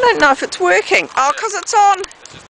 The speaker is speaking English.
don't know if it's working. Oh, because it's on.